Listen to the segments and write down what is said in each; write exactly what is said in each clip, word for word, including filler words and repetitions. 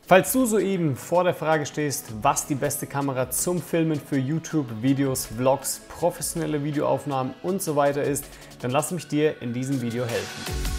Falls du soeben vor der Frage stehst, was die beste Kamera zum Filmen für YouTube, Videos, Vlogs, professionelle Videoaufnahmen und so weiter ist, dann lass mich dir in diesem Video helfen.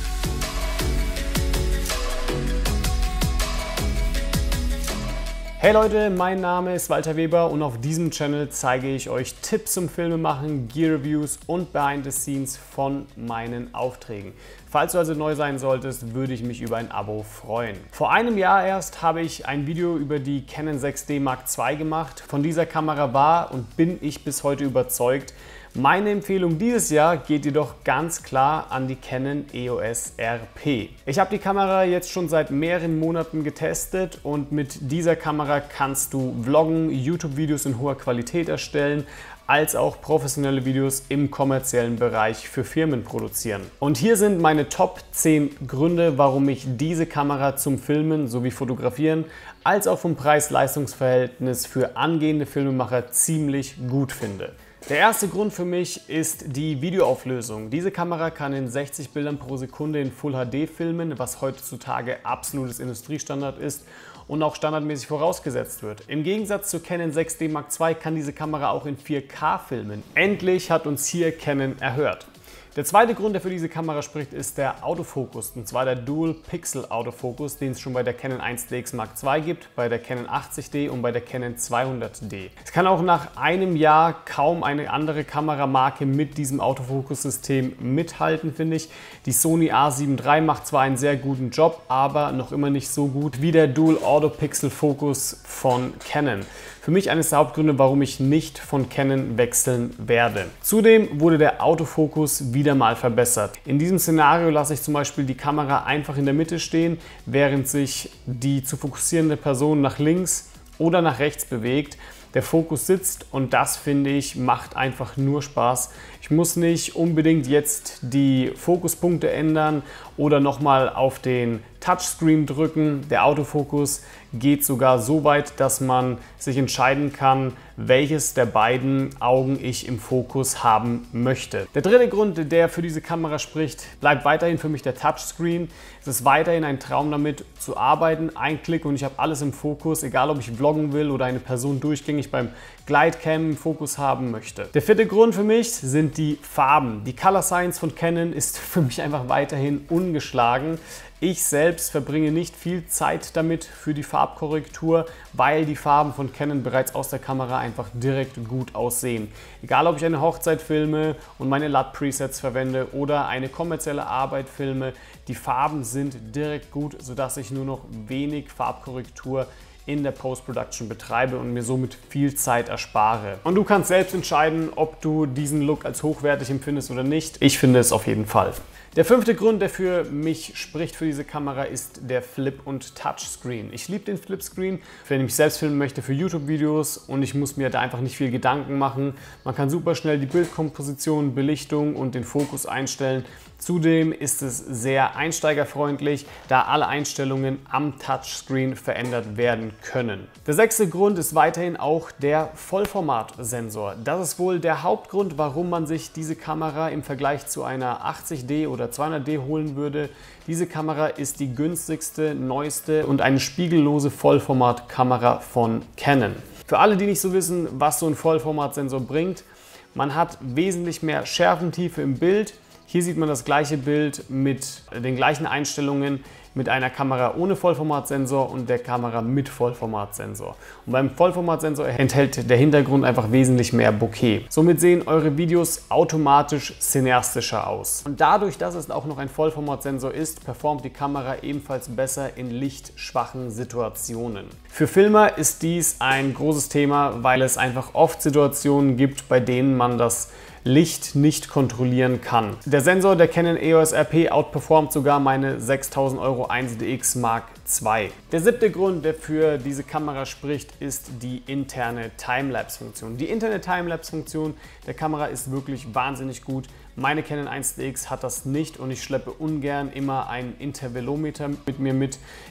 Hey Leute, mein Name ist Walter Weber und auf diesem Channel zeige ich euch Tipps zum Filmemachen, Gear Reviews und Behind the Scenes von meinen Aufträgen. Falls du also neu sein solltest, würde ich mich über ein Abo freuen. Vor einem Jahr erst habe ich ein Video über die Canon sechs D Mark zwei gemacht. Von dieser Kamera war und bin ich bis heute überzeugt. Meine Empfehlung dieses Jahr geht jedoch ganz klar an die Canon E O S R P. Ich habe die Kamera jetzt schon seit mehreren Monaten getestet und mit dieser Kamera kannst du Vloggen, YouTube-Videos in hoher Qualität erstellen, als auch professionelle Videos im kommerziellen Bereich für Firmen produzieren. Und hier sind meine Top zehn Gründe, warum ich diese Kamera zum Filmen sowie Fotografieren als auch vom Preis-Leistungs-Verhältnis für angehende Filmemacher ziemlich gut finde. Der erste Grund für mich ist die Videoauflösung. Diese Kamera kann in sechzig Bildern pro Sekunde in Full H D filmen, was heutzutage absolutes Industriestandard ist und auch standardmäßig vorausgesetzt wird. Im Gegensatz zur Canon sechs D Mark zwei kann diese Kamera auch in vier K filmen. Endlich hat uns hier Canon erhört. Der zweite Grund, der für diese Kamera spricht, ist der Autofokus, und zwar der Dual Pixel Autofokus, den es schon bei der Canon eins D X Mark zwei gibt, bei der Canon achtzig D und bei der Canon zweihundert D. Es kann auch nach einem Jahr kaum eine andere Kameramarke mit diesem Autofokus-System mithalten, finde ich. Die Sony A sieben drei macht zwar einen sehr guten Job, aber noch immer nicht so gut wie der Dual Auto Pixel Fokus von Canon. Für mich eines der Hauptgründe, warum ich nicht von Canon wechseln werde. Zudem wurde der Autofokus wieder mal verbessert. In diesem Szenario lasse ich zum Beispiel die Kamera einfach in der Mitte stehen, während sich die zu fokussierende Person nach links oder nach rechts bewegt. Der Fokus sitzt und das, finde ich, macht einfach nur Spaß. Ich muss nicht unbedingt jetzt die Fokuspunkte ändern oder nochmal auf den Touchscreen drücken. Der Autofokus geht sogar so weit, dass man sich entscheiden kann, welches der beiden Augen ich im Fokus haben möchte. Der dritte Grund, der für diese Kamera spricht, bleibt weiterhin für mich der Touchscreen. Es ist weiterhin ein Traum, damit zu arbeiten. Ein Klick und ich habe alles im Fokus, egal ob ich vloggen will oder eine Person durchgängig beim Glidecam im Fokus haben möchte. Der vierte Grund für mich sind die Farben. Die Color Science von Canon ist für mich einfach weiterhin ungeschlagen. Ich selbst verbringe nicht viel Zeit damit für die Farbkorrektur, weil die Farben von Canon bereits aus der Kamera einfach direkt gut aussehen. Egal ob ich eine Hochzeit filme und meine L U T-Presets verwende oder eine kommerzielle Arbeit filme, die Farben sind direkt gut, sodass ich nur noch wenig Farbkorrektur in der Post-Production betreibe und mir somit viel Zeit erspare. Und du kannst selbst entscheiden, ob du diesen Look als hochwertig empfindest oder nicht. Ich finde es auf jeden Fall. Der fünfte Grund, der für mich spricht für diese Kamera, ist der Flip- und Touchscreen. Ich liebe den Flipscreen, wenn ich mich selbst filmen möchte für YouTube-Videos und ich muss mir da einfach nicht viel Gedanken machen. Man kann super schnell die Bildkomposition, Belichtung und den Fokus einstellen. Zudem ist es sehr einsteigerfreundlich, da alle Einstellungen am Touchscreen verändert werden können. Der sechste Grund ist weiterhin auch der Vollformatsensor. Das ist wohl der Hauptgrund, warum man sich diese Kamera im Vergleich zu einer achtzig D oder zweihundert D holen würde. Diese Kamera ist die günstigste, neueste und eine spiegellose Vollformatkamera von Canon. Für alle, die nicht so wissen, was so ein Vollformatsensor bringt: Man hat wesentlich mehr Schärfentiefe im Bild. Hier sieht man das gleiche Bild mit den gleichen Einstellungen mit einer Kamera ohne Vollformatsensor und der Kamera mit Vollformatsensor. Und beim Vollformatsensor enthält der Hintergrund einfach wesentlich mehr Bokeh. Somit sehen eure Videos automatisch cineastischer aus. Und dadurch, dass es auch noch ein Vollformatsensor ist, performt die Kamera ebenfalls besser in lichtschwachen Situationen. Für Filmer ist dies ein großes Thema, weil es einfach oft Situationen gibt, bei denen man das Licht nicht kontrollieren kann. Der Sensor der Canon E O S R P outperformt sogar meine sechstausend Euro eins D X Mark zwei. Der siebte Grund, der für diese Kamera spricht, ist die interne Timelapse-Funktion. Die interne Timelapse-Funktion der Kamera ist wirklich wahnsinnig gut. Meine Canon eins D X hat das nicht und ich schleppe ungern immer einen Intervalometer mit mir mit.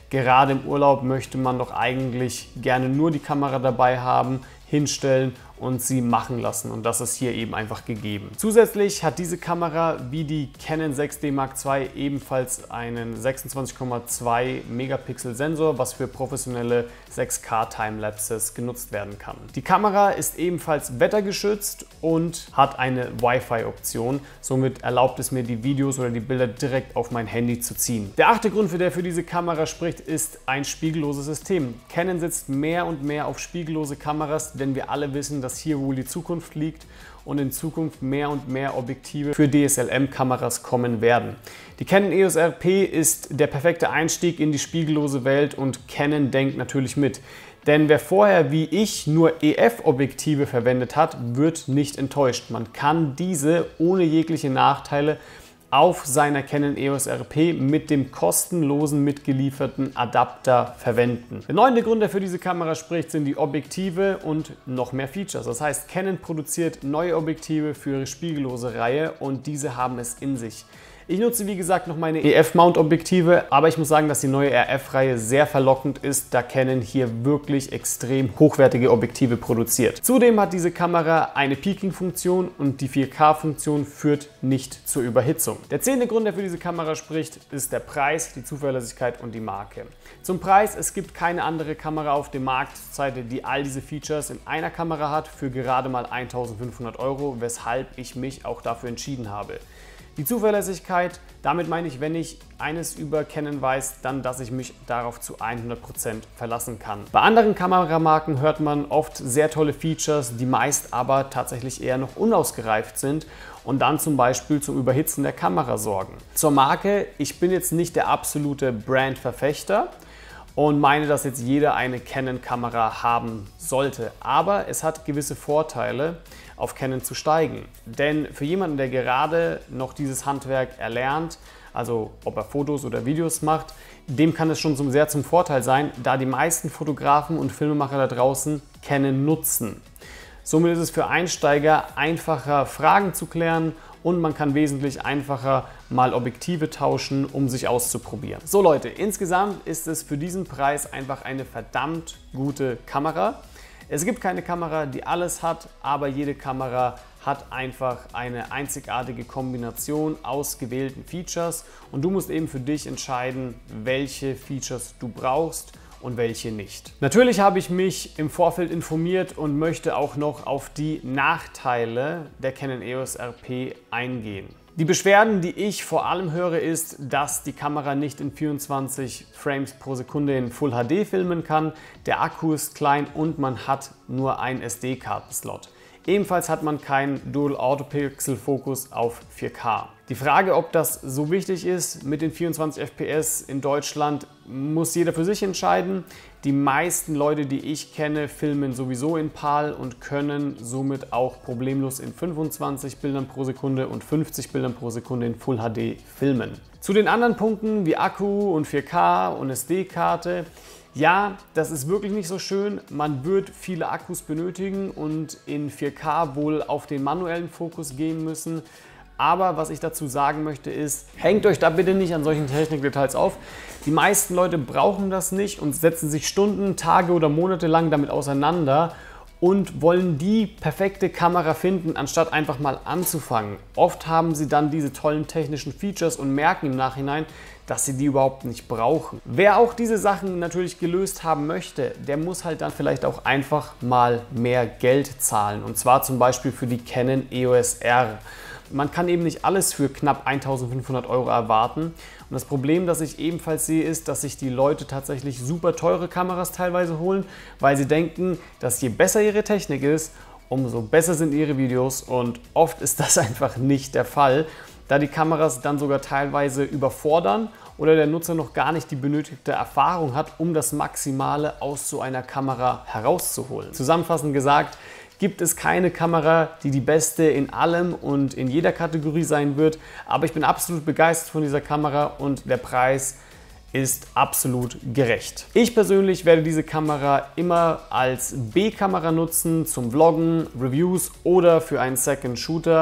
Gerade im Urlaub möchte man doch eigentlich gerne nur die Kamera dabei haben, hinstellen und sie machen lassen, und das ist hier eben einfach gegeben. Zusätzlich hat diese Kamera wie die Canon sechs D Mark zwei ebenfalls einen sechsundzwanzig Komma zwei Megapixel Sensor, was für professionelle sechs K Timelapses genutzt werden kann. Die Kamera ist ebenfalls wettergeschützt und hat eine Wi-Fi-Option, somit erlaubt es mir, die Videos oder die Bilder direkt auf mein Handy zu ziehen. Der achte Grund, für der für diese Kamera spricht, ist ein spiegelloses System. Canon setzt mehr und mehr auf spiegellose Kameras, denn wir alle wissen, dass hier wohl die Zukunft liegt und in Zukunft mehr und mehr Objektive für D S L M-Kameras kommen werden. Die Canon E O S R P ist der perfekte Einstieg in die spiegellose Welt und Canon denkt natürlich mit. Denn wer vorher wie ich nur E F-Objektive verwendet hat, wird nicht enttäuscht. Man kann diese ohne jegliche Nachteile auf seiner Canon E O S R P mit dem kostenlosen mitgelieferten Adapter verwenden. Der neunte Grund, der für diese Kamera spricht, sind die Objektive und noch mehr Features. Das heißt, Canon produziert neue Objektive für ihre spiegellose Reihe und diese haben es in sich. Ich nutze wie gesagt noch meine E F-Mount-Objektive, aber ich muss sagen, dass die neue R F-Reihe sehr verlockend ist, da Canon hier wirklich extrem hochwertige Objektive produziert. Zudem hat diese Kamera eine Peaking-Funktion und die vier K-Funktion führt nicht zur Überhitzung. Der zehnte Grund, der für diese Kamera spricht, ist der Preis, die Zuverlässigkeit und die Marke. Zum Preis: Es gibt keine andere Kamera auf dem Markt zurzeit, die all diese Features in einer Kamera hat, für gerade mal eintausendfünfhundert Euro, weshalb ich mich auch dafür entschieden habe. Die Zuverlässigkeit, damit meine ich, wenn ich eines über Canon weiß, dann, dass ich mich darauf zu hundert Prozent verlassen kann. Bei anderen Kameramarken hört man oft sehr tolle Features, die meist aber tatsächlich eher noch unausgereift sind und dann zum Beispiel zum Überhitzen der Kamera sorgen. Zur Marke: Ich bin jetzt nicht der absolute Brand-Verfechter und meine, dass jetzt jeder eine Canon-Kamera haben sollte. Aber es hat gewisse Vorteile, auf Canon zu steigen. Denn für jemanden, der gerade noch dieses Handwerk erlernt, also ob er Fotos oder Videos macht, dem kann es schon sehr zum Vorteil sein, da die meisten Fotografen und Filmemacher da draußen Canon nutzen. Somit ist es für Einsteiger einfacher, Fragen zu klären, und man kann wesentlich einfacher mal Objektive tauschen, um sich auszuprobieren. So Leute, insgesamt ist es für diesen Preis einfach eine verdammt gute Kamera. Es gibt keine Kamera, die alles hat, aber jede Kamera hat einfach eine einzigartige Kombination aus gewählten Features und du musst eben für dich entscheiden, welche Features du brauchst und welche nicht. Natürlich habe ich mich im Vorfeld informiert und möchte auch noch auf die Nachteile der Canon E O S R P eingehen. Die Beschwerden, die ich vor allem höre, ist, dass die Kamera nicht in vierundzwanzig Frames pro Sekunde in Full H D filmen kann, der Akku ist klein und man hat nur einen S D-Kartenslot. Ebenfalls hat man keinen Dual Autopixel Fokus auf vier K. Die Frage, ob das so wichtig ist mit den vierundzwanzig F P S in Deutschland, muss jeder für sich entscheiden. Die meisten Leute, die ich kenne, filmen sowieso in PAL und können somit auch problemlos in fünfundzwanzig Bildern pro Sekunde und fünfzig Bildern pro Sekunde in Full H D filmen. Zu den anderen Punkten wie Akku und vier K und S D-Karte. Ja, das ist wirklich nicht so schön. Man wird viele Akkus benötigen und in vier K wohl auf den manuellen Fokus gehen müssen. Aber was ich dazu sagen möchte ist, hängt euch da bitte nicht an solchen Technikdetails auf. Die meisten Leute brauchen das nicht und setzen sich Stunden, Tage oder Monate lang damit auseinander und wollen die perfekte Kamera finden, anstatt einfach mal anzufangen. Oft haben sie dann diese tollen technischen Features und merken im Nachhinein, dass sie die überhaupt nicht brauchen. Wer auch diese Sachen natürlich gelöst haben möchte, der muss halt dann vielleicht auch einfach mal mehr Geld zahlen. Und zwar zum Beispiel für die Canon E O S R. Man kann eben nicht alles für knapp eintausendfünfhundert Euro erwarten. Und das Problem, das ich ebenfalls sehe, ist, dass sich die Leute tatsächlich super teure Kameras teilweise holen, weil sie denken, dass je besser ihre Technik ist, umso besser sind ihre Videos. Und oft ist das einfach nicht der Fall, da die Kameras dann sogar teilweise überfordern oder der Nutzer noch gar nicht die benötigte Erfahrung hat, um das Maximale aus so einer Kamera herauszuholen. Zusammenfassend gesagt, gibt es keine Kamera, die die beste in allem und in jeder Kategorie sein wird, aber ich bin absolut begeistert von dieser Kamera und der Preis ist absolut gerecht. Ich persönlich werde diese Kamera immer als B-Kamera nutzen zum Vloggen, Reviews oder für einen Second Shooter.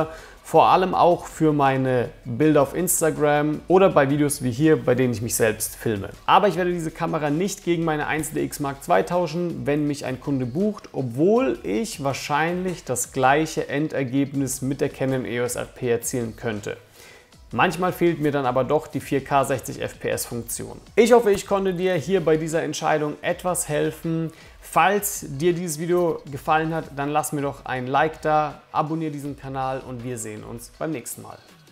Vor allem auch für meine Bilder auf Instagram oder bei Videos wie hier, bei denen ich mich selbst filme. Aber ich werde diese Kamera nicht gegen meine eins D X Mark zwei tauschen, wenn mich ein Kunde bucht, obwohl ich wahrscheinlich das gleiche Endergebnis mit der Canon E O S R P erzielen könnte. Manchmal fehlt mir dann aber doch die vier K sechzig F P S Funktion. Ich hoffe, ich konnte dir hier bei dieser Entscheidung etwas helfen. Falls dir dieses Video gefallen hat, dann lass mir doch ein Like da, abonniere diesen Kanal und wir sehen uns beim nächsten Mal.